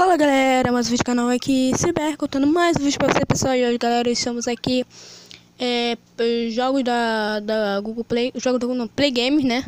Fala galera, mais um vídeo do canal aqui, Cyber, contando mais um vídeo pra você pessoal. E hoje galera, estamos aqui jogos da Google Play, jogo do Play Games, né?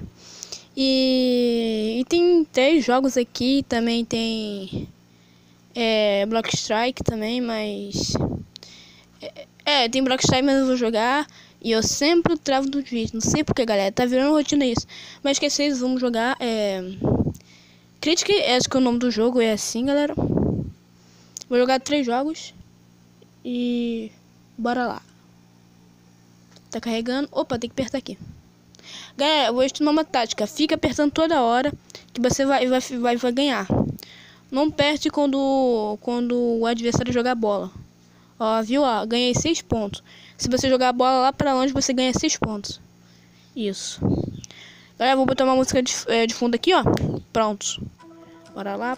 E tem 3 jogos aqui, também tem Block Strike também, mas tem Block Strike, mas eu vou jogar e eu sempre travo do vídeo, não sei porque galera, tá virando rotina isso. Mas que vocês vamos jogar Critic, acho que o nome do jogo é assim, galera. Vou jogar 3 jogos e bora lá. Tá carregando. Opa, tem que apertar aqui. Galera, eu vou ensinar uma tática. Fica apertando toda hora que você vai ganhar. Não aperte quando o adversário jogar bola. Ó, viu? Ó, ganhei 6 pontos. Se você jogar a bola lá pra longe, você ganha 6 pontos. Isso. Galera, vou botar uma música de fundo aqui, ó. Pronto. Bora lá.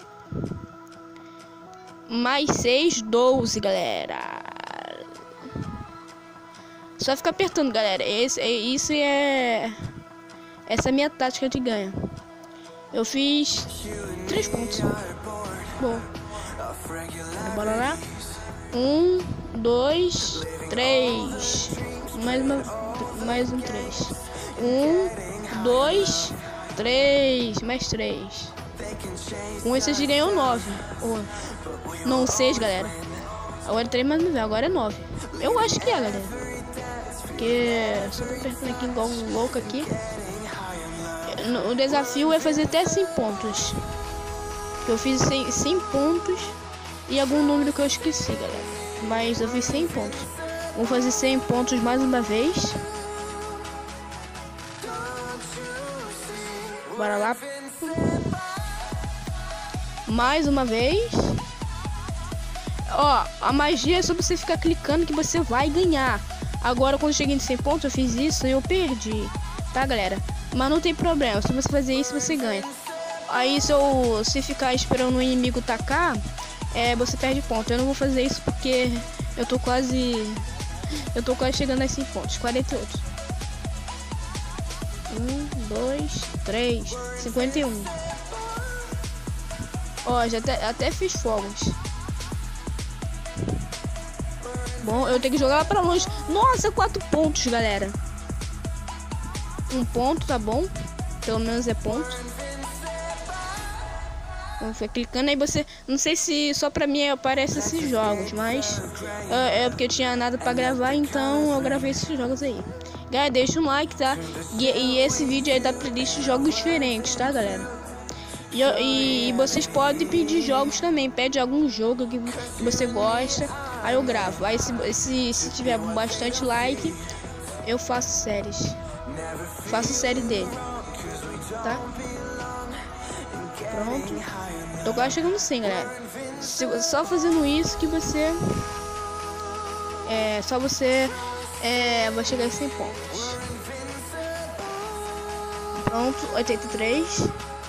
Mais 6, 12, galera. Só ficar apertando, galera. Essa é a minha tática de ganho. Eu fiz 3 pontos. Bom. Bora lá. 1, 2, 3. Mais um 3. 1, 2, 3. Mais 3. Com esse gente ganhou 9. Não, 6, galera. Agora 3 mais 9. Agora é 9. Eu acho que é, galera. Porque só tô apertando aqui igual um louco aqui. O desafio é fazer até 100 pontos. Eu fiz 100 pontos e algum número que eu esqueci, galera. Mas eu fiz 100 pontos. Vou fazer 100 pontos mais uma vez. Bora lá. Mais uma vez. Ó, a magia é só você ficar clicando que você vai ganhar. Agora quando eu cheguei em 100 pontos eu fiz isso e eu perdi, tá galera? Mas não tem problema, se você fazer isso você ganha. Aí se ficar esperando o inimigo tacar, você perde ponto. Eu não vou fazer isso porque eu tô quase chegando a 100 pontos, 48. 1, 2, 3, 51. Ó, já até fiz fogos. Bom, eu tenho que jogar lá pra longe. Nossa, 4 pontos, galera. 1 ponto, tá bom. Pelo menos é ponto. Vamos ficar clicando aí você... Não sei se só pra mim aparece esses jogos, mas... É porque eu tinha nada pra gravar, então eu gravei esses jogos aí. Galera, deixa um like, tá? E esse vídeo é da playlist de jogos diferentes, tá, galera? E vocês podem pedir jogos também. Pede algum jogo que você gosta, aí eu gravo. Aí se tiver bastante like, eu faço séries. Faço série dele, tá? Pronto. Tô quase chegando sim, galera. Só fazendo isso que você... só você... vai chegar em 100 pontos. Pronto, 83.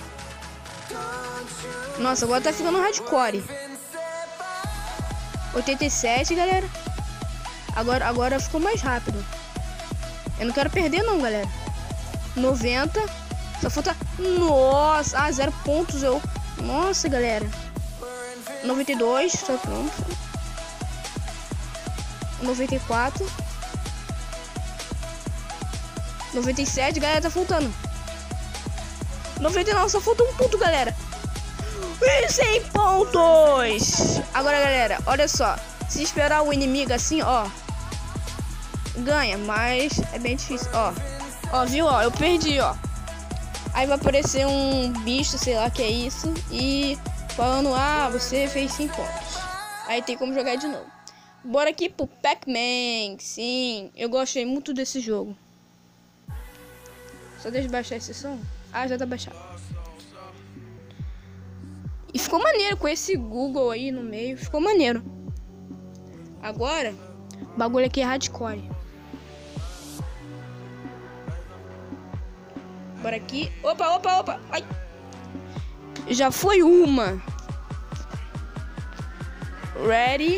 Nossa, agora tá ficando hardcore. 87, galera. Agora ficou mais rápido. Eu não quero perder não, galera. 90. Só falta... Nossa, 0 pontos eu... Nossa, galera. 92, tá pronto. 94. 97, galera, tá faltando. 99, só falta 1 ponto, galera. E 100 pontos. Agora, galera, olha só. Se esperar o inimigo assim, ó, ganha, mas é bem difícil, ó. Ó, viu, ó, eu perdi, ó. Aí vai aparecer um bicho, sei lá que é isso, e falando, você fez 100 pontos. Aí tem como jogar de novo. Bora aqui pro Pac-Man. Sim, eu gostei muito desse jogo. Só deixa eu baixar esse som. Já tá baixado. E ficou maneiro com esse Google aí no meio. Ficou maneiro. Agora, o bagulho aqui é hardcore. Bora aqui. Opa. Ai. Já foi uma. Ready.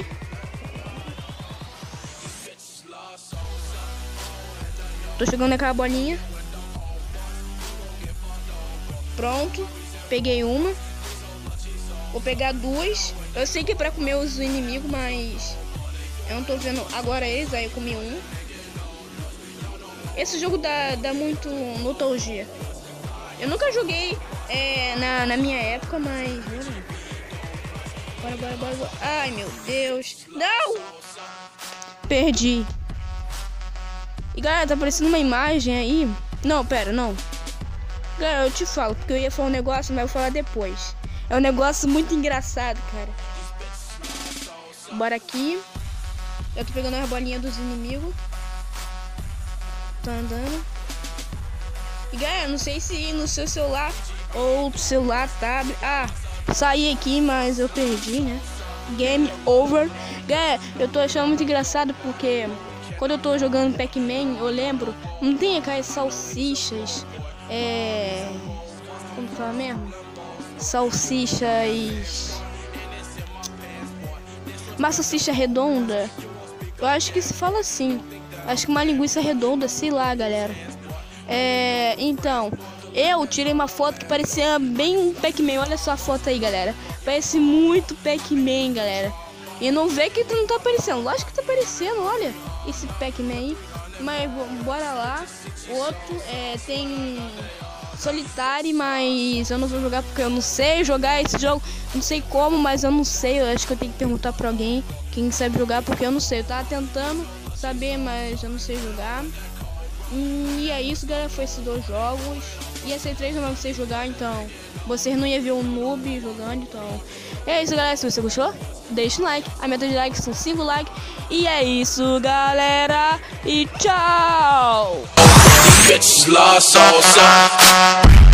Tô chegando naquela bolinha. Pronto. Peguei uma. Vou pegar 2. Eu sei que é pra comer os inimigos, mas eu não tô vendo agora eles, aí eu comi um. Esse jogo dá muito nostalgia. Eu nunca joguei na minha época, mas... Bora. Ai, meu Deus. Não! Perdi. E galera, tá aparecendo uma imagem aí. Não, pera, não. Galera, eu te falo, porque eu ia falar um negócio, mas eu vou falar depois. É um negócio muito engraçado, cara. Bora aqui. Eu tô pegando as bolinhas dos inimigos. Tô andando. E galera, não sei se no seu celular ou celular, tablet... Ah, saí aqui, mas eu perdi, né? Game over. Galera, eu tô achando muito engraçado porque quando eu tô jogando Pac-Man, eu lembro, não tem aquelas salsichas, como fala mesmo? Salsichas... Uma salsicha redonda. Eu acho que se fala assim. Acho que uma linguiça redonda, sei lá, galera. Então, eu tirei uma foto que parecia bem um Pac-Man. Olha só a foto aí, galera. Parece muito Pac-Man, galera. E não vê que não tá aparecendo. Lógico que tá aparecendo, olha. Esse Pac-Man aí. Mas bora lá. O outro tem Solitário, mas eu não vou jogar porque eu não sei jogar esse jogo. Não sei como, mas eu não sei. Eu acho que eu tenho que perguntar pra alguém quem sabe jogar, porque eu não sei. Eu tava tentando saber, mas eu não sei jogar. E é isso, galera. Foi esses 2 jogos. Ia ser 3, eu não sei jogar, então vocês não iam ver um noob jogando, então é isso, galera. Se você gostou, deixa um like. A meta de likes são 5 likes. E é isso, galera. E tchau!